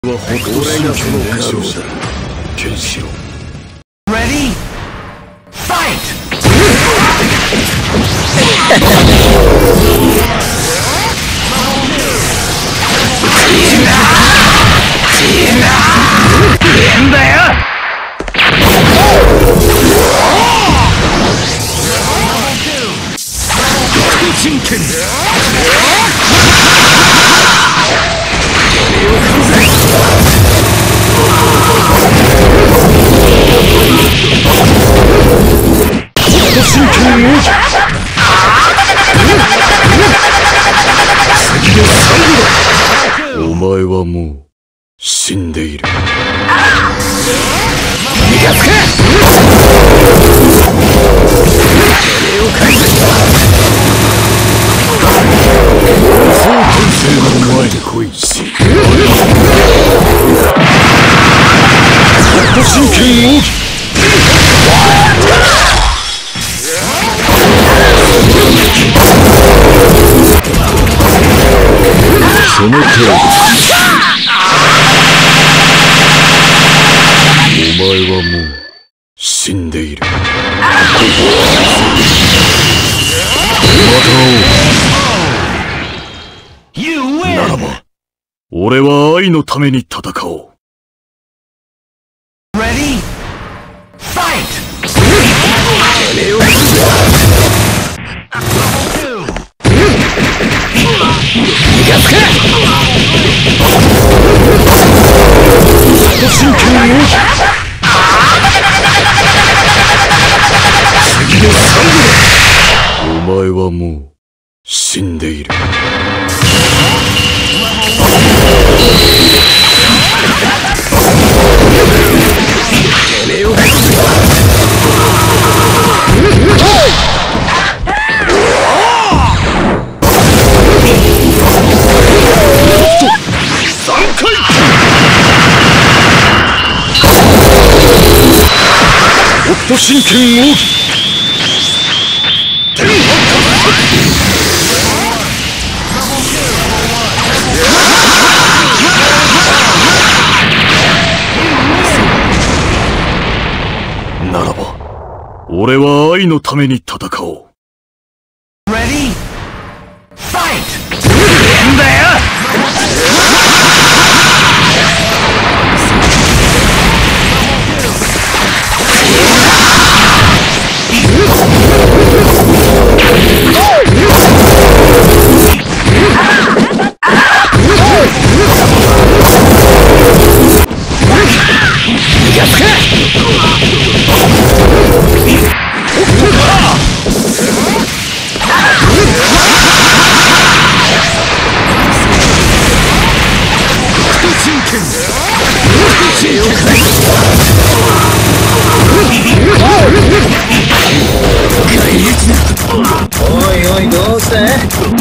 は北斗神拳の練習だ。ケンシロウ。 Ready? Fight! んだよ。真剣。 お前はもう死んでいる。 逃がすか。 そう転生の前に来いし。北斗神拳奥義。その手をお前はもう死んでいる。またならば俺は愛のために戦おう。 Ready? Fight! 逃がすか。 真剣に奥義。次の最後だ。お前はもう死んでいる。北斗神拳奥義。ならば俺は愛のために戦おう。 Ready? Fight! んだよ。 おいおいどうした？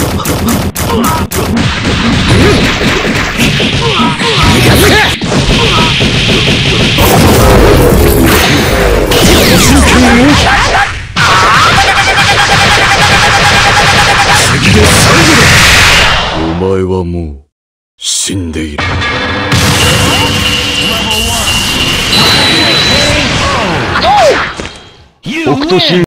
お前はもう死んでいる。北斗神